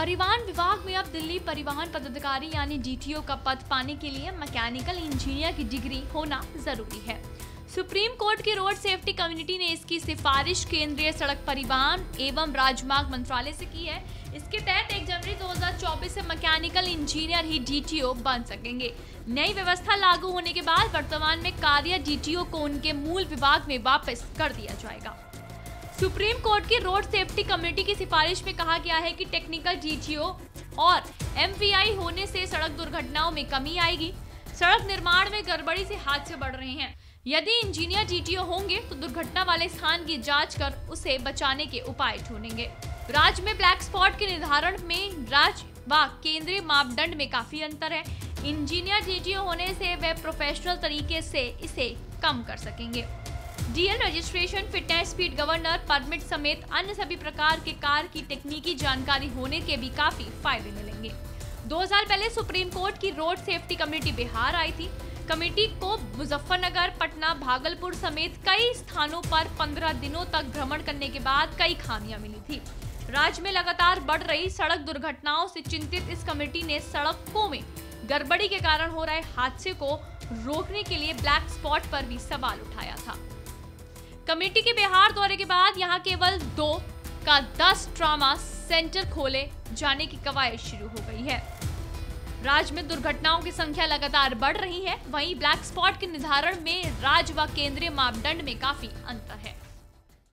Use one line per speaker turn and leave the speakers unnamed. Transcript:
परिवहन विभाग में अब दिल्ली परिवहन पदाधिकारी यानी डीटीओ का पद पाने के लिए मैकेनिकल इंजीनियर की डिग्री होना जरूरी है। सुप्रीम कोर्ट की रोड सेफ्टी कमेटी ने इसकी सिफारिश केंद्रीय सड़क परिवहन एवं राजमार्ग मंत्रालय से की है। इसके तहत 1 जनवरी 2024 से मैकेनिकल इंजीनियर ही डीटीओ बन सकेंगे। नई व्यवस्था लागू होने के बाद वर्तमान में कार्य डीटीओ को उनके मूल विभाग में वापस कर दिया जाएगा। सुप्रीम कोर्ट की रोड सेफ्टी कमेटी की सिफारिश में कहा गया है कि टेक्निकल डीटीओ और एमवीआई होने से सड़क दुर्घटनाओं में कमी आएगी। सड़क निर्माण में गड़बड़ी से हादसे बढ़ रहे हैं। यदि इंजीनियर डीटीओ होंगे तो दुर्घटना वाले स्थान की जांच कर उसे बचाने के उपाय ढूंढेंगे। राज्य में ब्लैक स्पॉट के निर्धारण में राज्य व केंद्रीय मापदंड में काफी अंतर है। इंजीनियर डीटीओ होने से वे प्रोफेशनल तरीके से इसे कम कर सकेंगे। DL registration, fitness, speed governor, permit समेत अन्य सभी प्रकार के कार की तकनीकी जानकारी होने के भी काफी फायदे मिलेंगे। 2 साल पहले सुप्रीम कोर्ट की रोड सेफ्टी कमेटी बिहार आई थी। कमेटी को मुजफ्फरनगर, पटना, भागलपुर समेत कई स्थानों पर 15 दिनों तक भ्रमण करने के बाद कई खामियां मिली थी। राज्य में लगातार बढ़ रही सड़क दुर्घटनाओं से चिंतित इस कमेटी ने सड़कों में गड़बड़ी के कारण हो रहे हादसे को रोकने के लिए ब्लैक स्पॉट पर भी सवाल उठाया था। कमेटी के बिहार दौरे के बाद यहां केवल 2 का 10 ट्रॉमा सेंटर खोले जाने की कवायद शुरू हो गई है। राज्य में दुर्घटनाओं की संख्या लगातार बढ़ रही है। वहीं ब्लैक स्पॉट के निर्धारण में राज्य व केंद्रीय मापदंड में काफी अंतर है।